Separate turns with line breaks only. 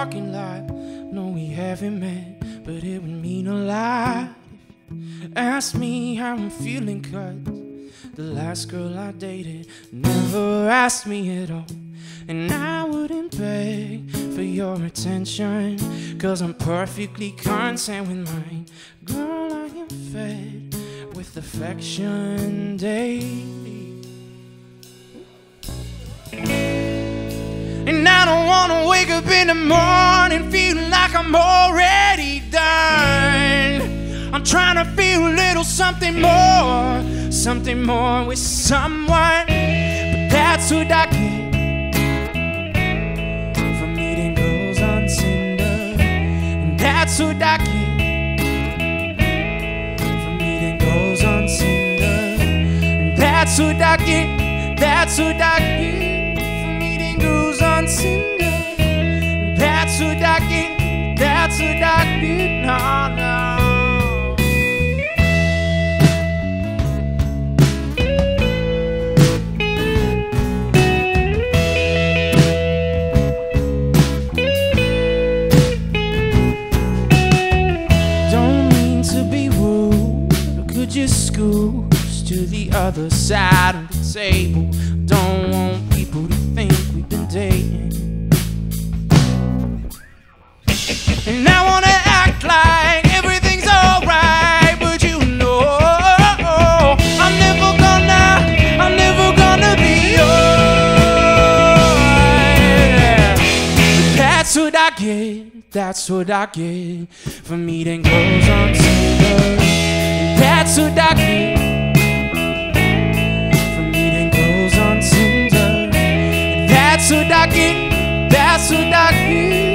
parking lot. No, we haven't met, but it would mean a lot. Ask me how I'm feeling, 'cause the last girl I dated never asked me at all. And I wouldn't beg for your attention, 'cause I'm perfectly content with mine. Girl, I am fed with affection daily. And I don't wanna wake up in the morning feeling like I'm already done. I'm trying to feel a little something more with someone. But that's what I get from meeting girls on Tinder. And that's what I get from meeting girls on Tinder. And that's what I get, that's what I get from meeting girls on Tinder. And that's what I get, that's what I get, no, no. Just scooch to the other side of the table. Don't want people to think we've been dating. And I wanna act like everything's alright, but you know I'm never gonna be yours. That's what I get, that's what I get for meeting girls on Tinder. That's what I get from meeting girls on Tinder. That's what I get, that's what I get.